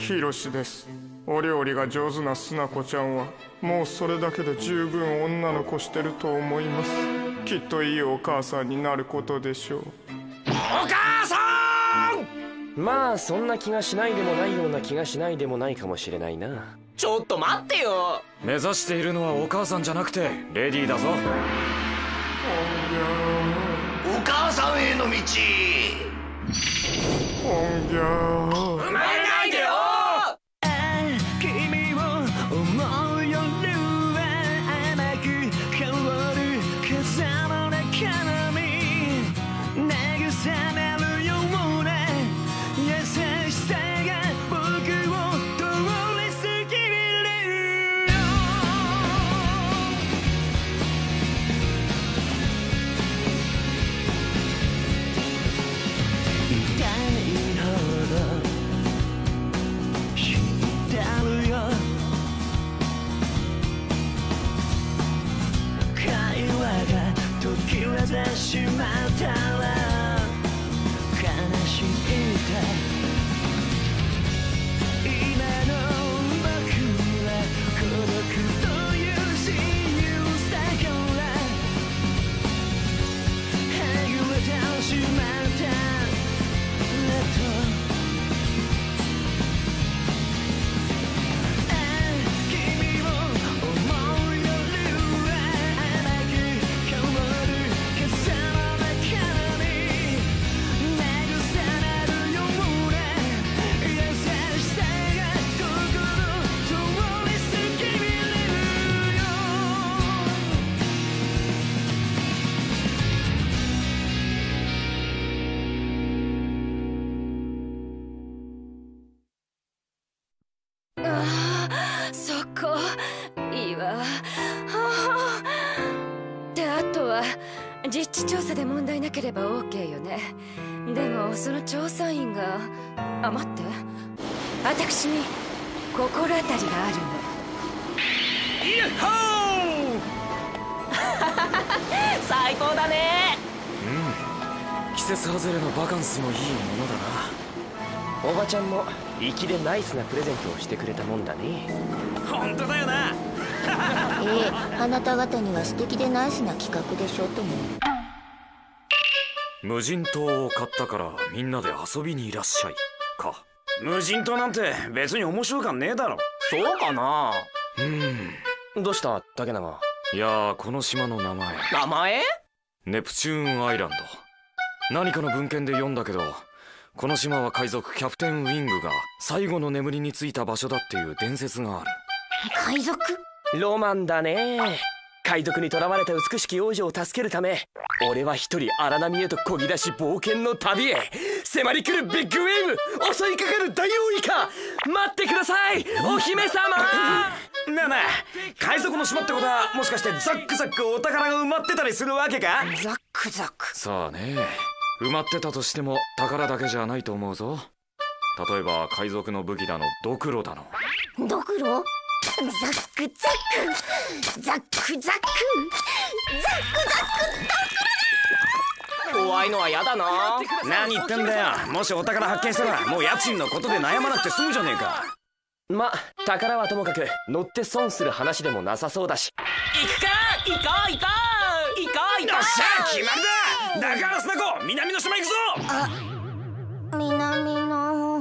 ヒロシです。お料理が上手なスナコちゃんはもうそれだけで十分女の子してると思います。きっといいお母さんになることでしょう。 お母さん！ まあそんな気がしないでもないような気がしないでもないかもしれないな。 ちょっと待ってよ。 目指しているのはお母さんじゃなくてレディーだぞ。 お母さんへの道。 おんぎゃー。 生まれないでよ。 君を思う夜は甘く香る風の中に慰めるような優しさが僕を通り過ぎるよ。痛いほど知ってるよ。会話が途切れてしまったら悲しいた今の僕は孤独という自由さからはぐれてしまった君を思う夜は甘く香る風の中に慰めるような優しさが心通り過ぎるよ。 そこいいわ。であとは実地調査で問題なければ OK よね。でもその調査員が待って、私に心当たりがあるの。 イエッホー最高だね。 季節外れのバカンスもいいものだな。 おばちゃんも粋でナイスなプレゼントをしてくれたもんだね。 本当だよな。 あなた方には素敵でナイスな企画でしょとも。 無人島を買ったからみんなで遊びにいらっしゃいか。 無人島なんて別に面白感ねえだろ。そうかな。 どうした竹永。 いやー、この島の名前名前？ ネプチューンアイランド。何かの文献で読んだけど、この島は海賊キャプテンウィングが最後の眠りについた場所だっていう伝説がある。 海賊？ ロマンだね。海賊に囚われた美しき王女を助けるため、俺は一人荒波へと漕ぎ出し冒険の旅へ。迫り来るビッグウェーブ、襲いかかるダイオウイカ、待ってくださいお姫様。 なあなあ、海賊の島ってことはもしかしてザックザックお宝が埋まってたりするわけか？ ザックザク。 さあね、埋まってたとしても宝だけじゃないと思うぞ。例えば海賊の武器だのドクロだの。 ドクロ？ザックザックザックザックザックザック怖いのはやだな。何言ってんだよ。もしお宝発見したらもう家賃のことで悩まなくて済むじゃねえか。 ま、宝はともかく乗って損する話でもなさそうだし。 行くか。行こう行こう行こう行こう。よっしゃ決まりだ。だからスナコ、南の島行くぞ。 南の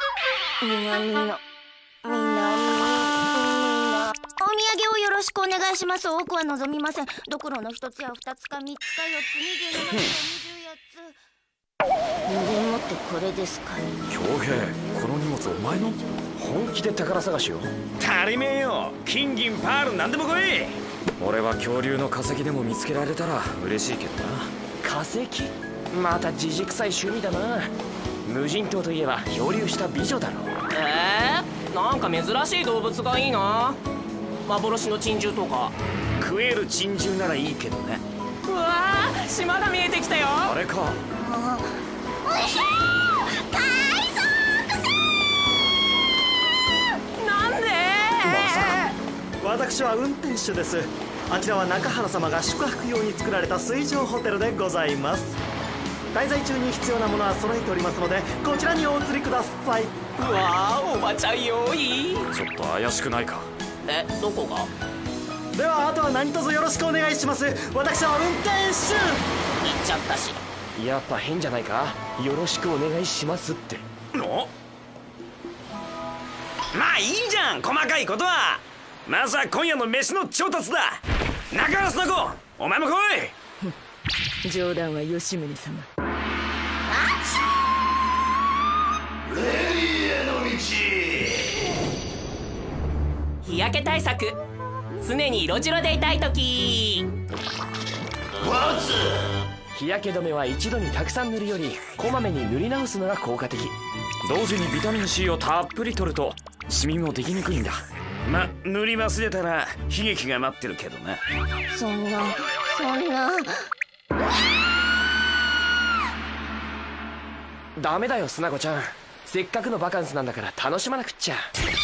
お土産をよろしくお願いします。多くは望みません。ドクロの一つや二つか三つか四つ、27つか24つ。でもってこれですか。 恭平、この荷物お前の？ 本気で宝探しを？ 足りめえよ。金銀パールなんでも来い。 俺は恐竜の化石でも見つけられたら嬉しいけどな。 化石？またじじくさい趣味だな。無人島といえば漂流した美女だろ。 なんか珍しい動物がいいな。幻の珍獣とか。食える珍獣ならいいけどね。うわー、島が見えてきたよ。 あれか。 なんで？ 私は運転手です。あちらは中原様が宿泊用に作られた水上ホテルでございます。滞在中に必要なものは揃えておりますので、こちらにお移りください。 うわあ、おばちゃん用意。 ちょっと怪しくないか？ どこが？ ではあとは何卒よろしくお願いします。私は運転手。 言っちゃったし。 やっぱ変じゃないか？よろしくお願いしますって。 お、まあいいじゃん、細かいことは。まずは今夜の飯の調達だ。中原須子、お前も来い。 冗談は吉宗様。 レイへの道。 日焼け対策、常に色白でいたいとき。 日焼け止めは一度にたくさん塗るよりこまめに塗り直すのが効果的。 同時にビタミン C をたっぷり取るとシミもできにくいんだ。 ま、塗り忘れたら悲劇が待ってるけどな。 そんなダメだよスナ子ちゃん、せっかくのバカンスなんだから楽しまなくっちゃね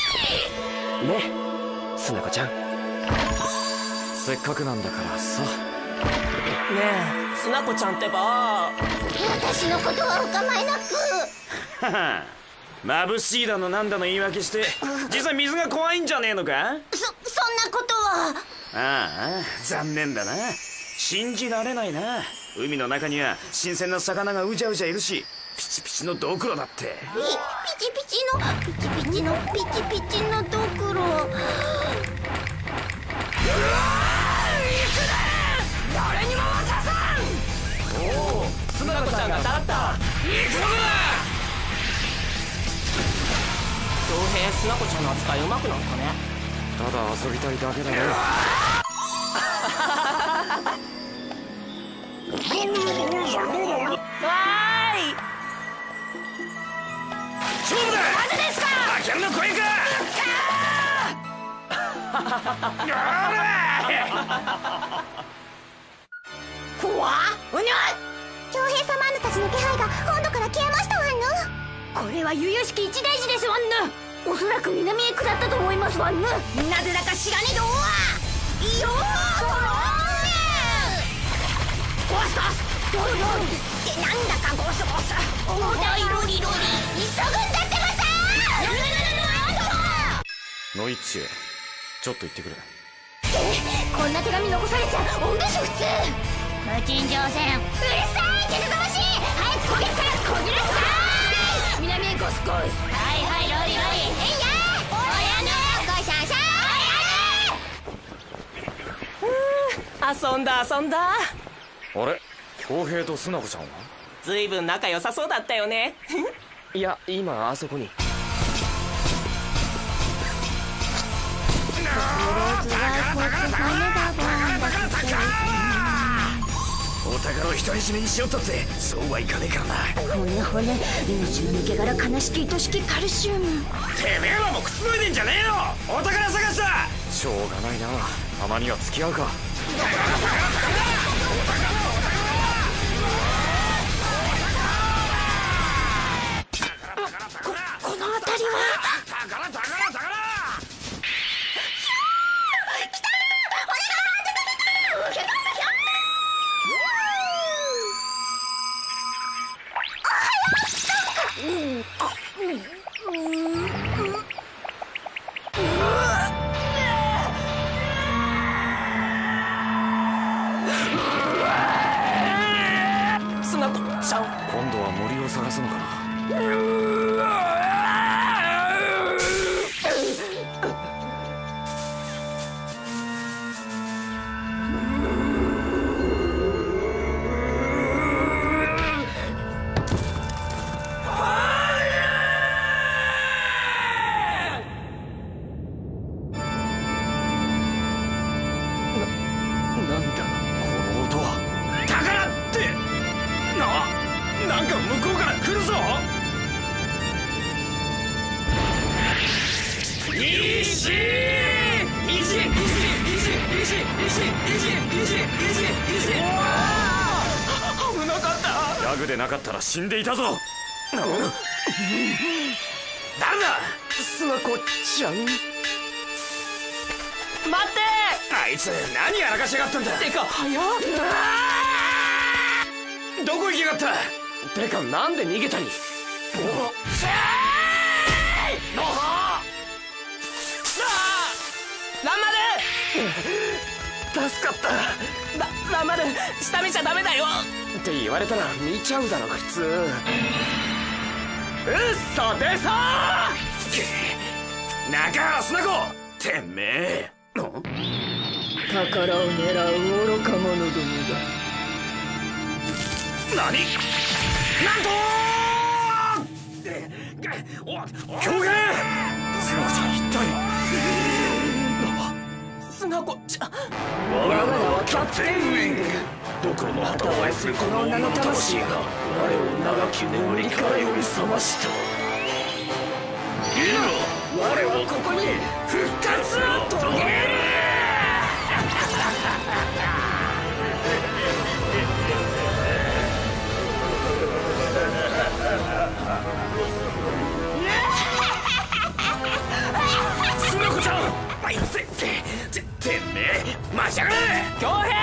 えスナ子ちゃん。 せっかくなんだからさ。 ねえ、スナ子ちゃんってば。 私のことはお構いなく。 はは、眩しいだのなんだの言い訳して実際水が怖いんじゃねえのか？ そんなことは。 ああ、残念だな。信じられないな。海の中には新鮮な魚がうじゃうじゃいるし、ピチピチのドクロだって。 ピチピチのドクロ。 誰にも渡さん。おお、スナ子ちゃんが立った。行くぞ。恭平、スナ子ちゃんの扱いうまくなったね。 ただ遊びたいだけだよ。 わーい。 勝負だ。 なぜですか。 バキャンの声か。 長平様あなたちの気配が本土から消えましたわんぬ。これは由々しき一大事ですわんぬ。おそらく南へ下ったと思いますわんぬ。なぜだか知らねどはいよーゴスゴスロールロールってなんだかゴスゴスおだいロリロリ急ぐんだってばさー。 ノイッチへちょっと行ってくれ。 こんな手紙残されちゃおんでしょ普通。無賃乗船うるさいけどがましい。早く焦げから焦げなさい。南へゴスゴス。はいはいロリロリえいやおやぬごしゃんしゃ遊んだ遊んだ。 あれ、恭平とスナ子ちゃんは？ ずいぶん仲良さそうだったよね。 いや今あそこに。 お宝を独り占めにしようったってそうはいかねえからな。 骨命抜け殻悲しき愛しきカルシウム。 てめえらもくつろいでんじゃねえよ。お宝探しだ。 しょうがないな、たまには付き合うか。 この辺りはスナ子ちゃん。 今度は森を探すのかな。なんだこの音は。 宝ってなんか向こうから来るぞ。 危なかった。 ラグでなかったら死んでいたぞ。 誰だ。 スナ子ちゃん。 待ってあいつ何やらかしやがったんだ。 てか早っ。 どこ行きやがった。 てかなんで逃げたり。 助かった。 まんまる下見ちゃダメだよって言われたら見ちゃうだろ普通。うっそでさー中原砂子てめえ。 宝を狙う愚か者どもだ。 何なんと狂言。砂子ちゃん一体。 砂子ちゃん。 我が名はキャプテンウィング。どこの旗を愛するこの女の魂が我を長き眠りから呼び覚ました。今我はここに復活を遂げる。砂子ちゃん、あいつてめえ待ちやがれ。 恭平。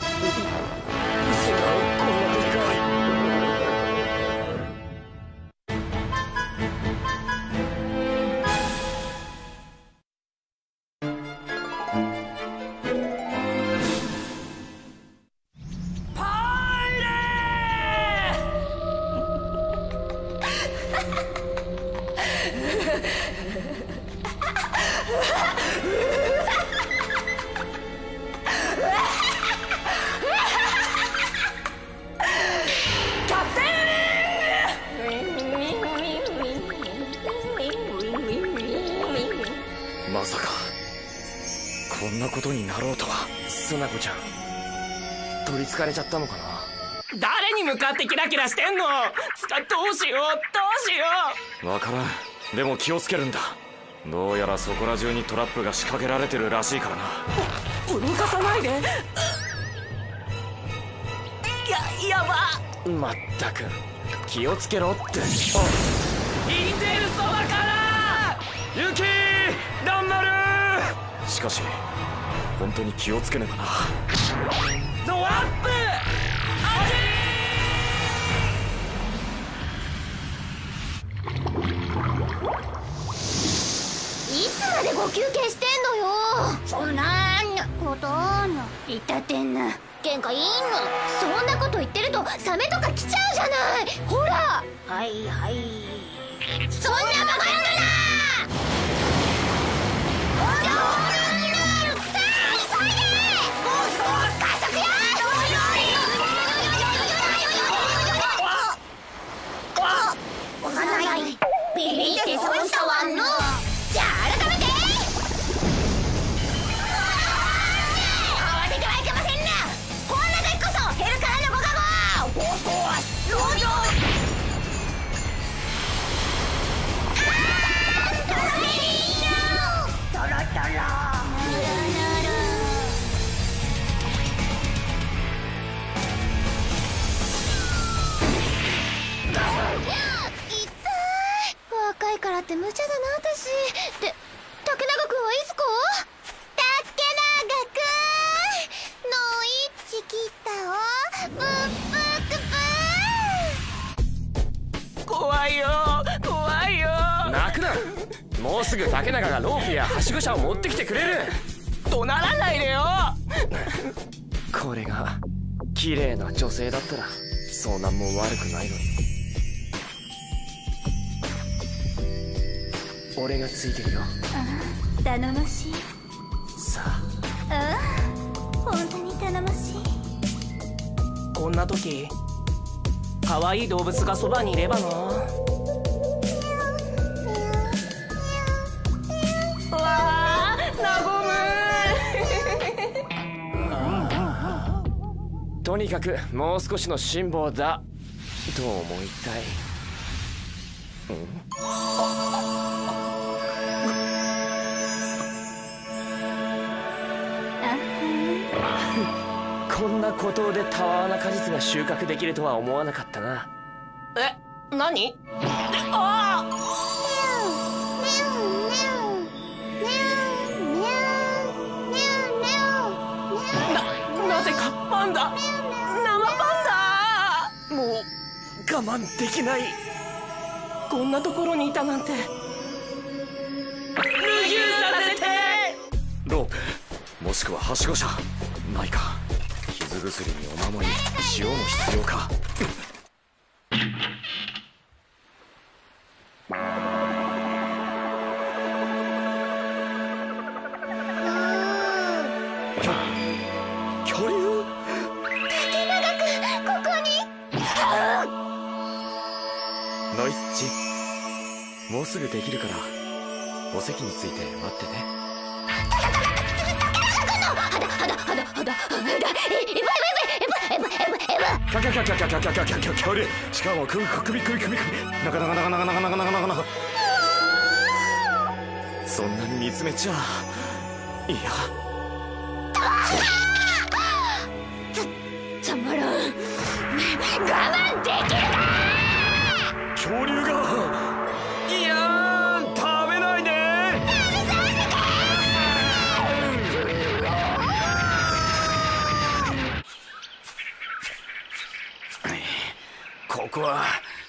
まさかこんなことになろうとは。 砂子ちゃん取りつかれちゃったのかな。 誰に向かってキラキラしてんの。どうしよう。 わからん。でも気をつけるんだ。どうやらそこら中にトラップが仕掛けられてるらしいからな。 動かさないで。やば。 まったく気をつけろって。 インテルそばからユキーランマルー。しかし本当に気をつけねばな。 ドアップいつまでご休憩してんのよ。そんなこと言ったってんな。喧嘩いいの。そんなこと言ってるとサメとか来ちゃうじゃない。ほら。はいはい。そんなバカ野郎だ。ビビって損したわんの。じゃあ改めて慌ててはいけませんな。こんな時こそヘルからのご加護。登場。トロトロ。若いからって無茶だな私。で、竹永くんはいつこ？竹永くんのいちきたおぶっぷくぶ怖いよ怖いよ。 泣くな。もうすぐ竹永がロープやはしご車を持ってきてくれる。 怒鳴らないでよ。 これが綺麗な女性だったらそうなんも悪くないのに。俺がついてるよ。 頼もしい。 さあ本当に頼もしい。 こんな時可愛い動物がそばにいればな。わあ和む。 とにかくもう少しの辛抱だと思いたい。こんな孤島でたわわな果実が収穫できるとは思わなかったな。 え、何？ああ！なぜかパンダ、生パンダ。 もう我慢できない。 こんなところにいたなんて。無牛させて。 ロープもしくははしご車ないか。傷薬にお守り、塩も必要か。恐竜？ 竹永君、ここに。 ノイッチ、もうすぐできるからお席について待ってて。恐竜、しかも首、なかなかそんなに見つめちゃいや、 たまらん。我慢できるか。 恐竜が、いやー、食べないで。 ここは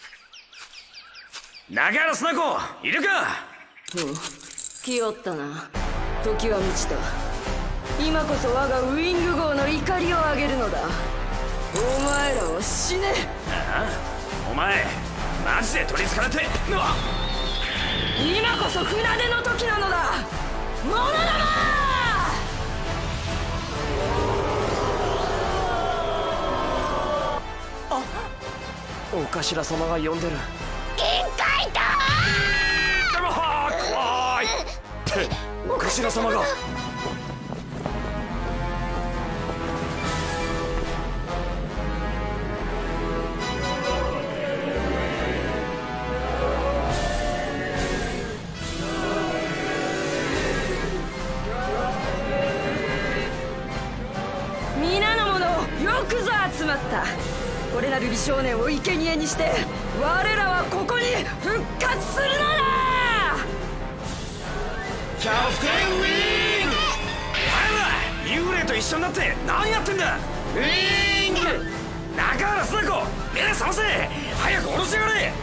中原砂子いるか。 来よったな。時は満ちた。今こそ我がウィング号の怒りを上げるのだ。お前らは死ね。 ああ、お前マジで取りつかれて。 今こそ船出の時なのだ。者ども。 お頭様が呼んでる。 限界だ。 怖いってお頭様が。 皆の者よくぞ集まった。これなる美少年を生贄にして我らはここに復活するのだ。 キャプテンウィング。お前ら幽霊と一緒になって何やってんだ。ウィング中原砂子、目覚ませ。早く下ろしやがれ。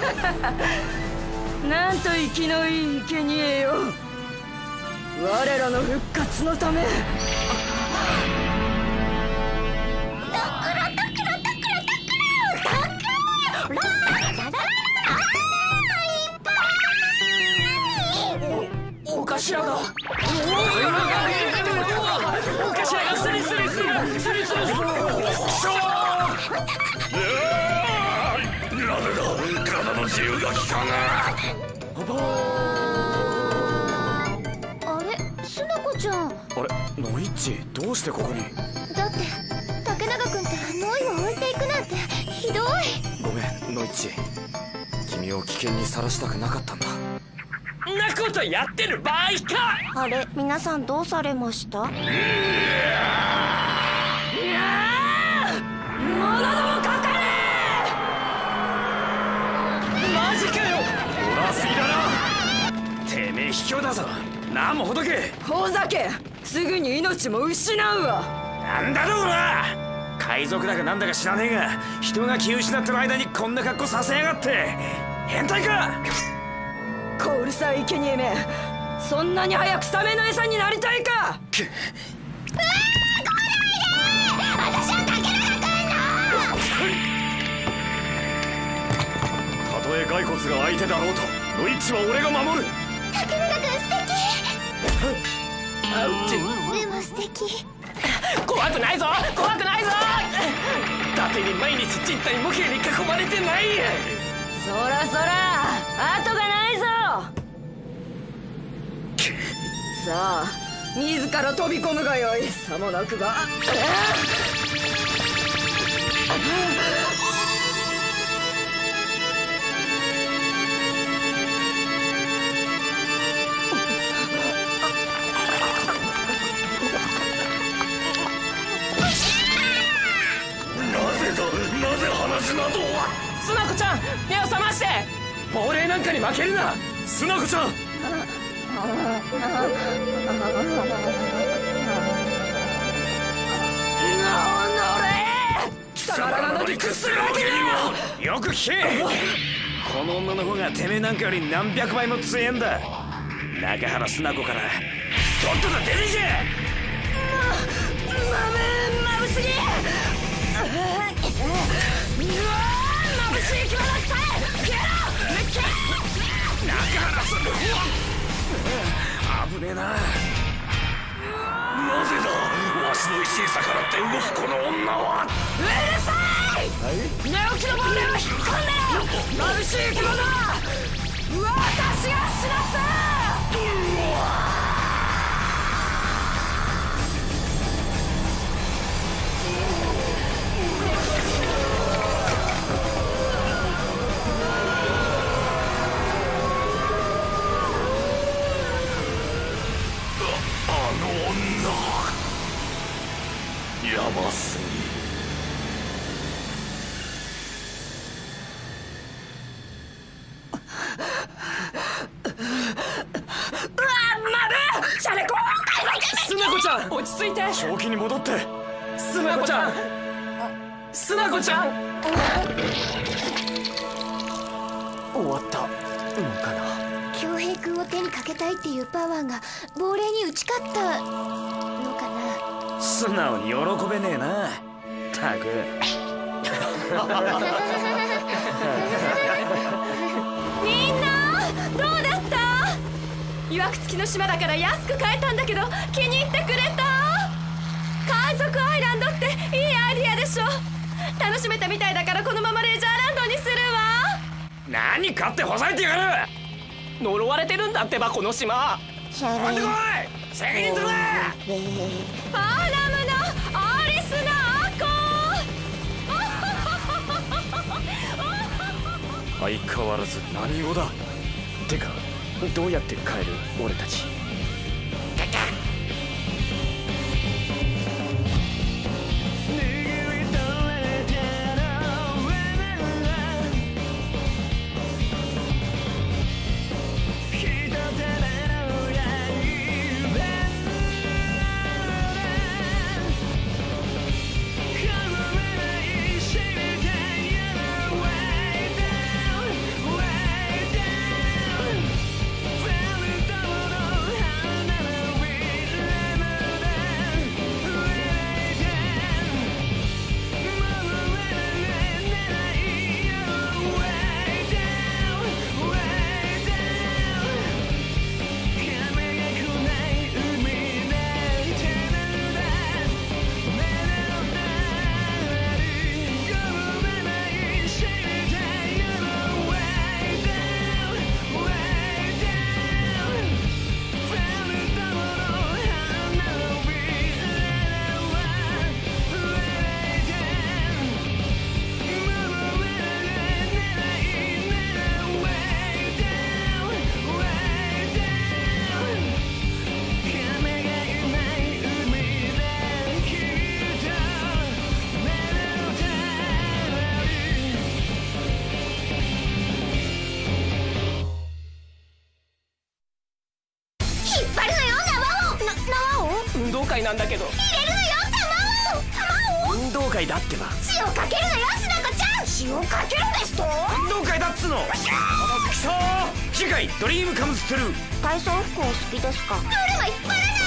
なんと生きのいい生贄よ。我らの復活のため。 お頭がスリスリする。 体の自由が利かな。 あれ、すなこちゃん。 あれ、ノイッチ、どうしてここに。 だって竹永君ってノイを置いていくなんてひどい。 ごめんノイッチ、君を危険にさらしたくなかったんだ。 んなことやってる場合か。 あれ、皆さんどうされました？ 者どもかかれ。 マジかよ。 おらすぎだな。てめえ卑怯だぞ。何もほどけ。 ほざけ。すぐに命も失うわ。 なんだろうな。海賊だかなんだか知らねえが、人が気失ってる間にこんな格好させやがって。変態か。 こうるさい生贄め、そんなに早くサメの餌になりたいか。 私は竹永君たとえ骸骨が相手だろうと、ノイッチは俺が守る。 竹永君素敵。でも素敵。 怖くないぞ。伊達に毎日人体模型に囲まれてない。 そら後がないぞ。さあ自ら飛び込むがよい。さもなくば。 なぜ話などは。 スナコちゃん、目を覚まして。亡霊なんかに負けるな。 スナコちゃん。 貴様らなどに屈するわけには。 よく聞け。この女の方がてめえなんかより何百倍も強えんだ。中原砂子からとっとと出ていけ。 ぶすぎ。眩しい気はなくさえ消えろ。 中原さん危ねえな。なぜだわしの石に逆らって動くこの女は。 うるさい。寝起きの亡霊を引っ込んで眩しい気はな私が死なす。 やばすぎ。 スナコちゃん落ち着いて。 正気に戻って。 スナコちゃんスナコちゃん終わったのかな。 恭平君を手にかけたいっていうパワーが亡霊に打ち勝ったのかな。 素直に喜べねえな。たくみんなどうだった？いわくつきの島だから安く買えたんだけど気に入ってくれた？海賊アイランドっていいアイディアでしょ。楽しめたみたいだからこのままレジャーランドにするわ。 何かってほざいてやがる。 呪われてるんだってばこの島。 飛んでこい責任取れ。 アーラムのアリスの相変わらず何語だ。 てかどうやって帰る俺たち。 運動会なんだけど。 入れるのよ玉を。 運動会だってば。 塩かけるのよしなこちゃん。塩かけるですと。 運動会だっつの。くそー。次回ドリームカムズトゥルー。 体操服お好きですか？ルールがいっぱいだな。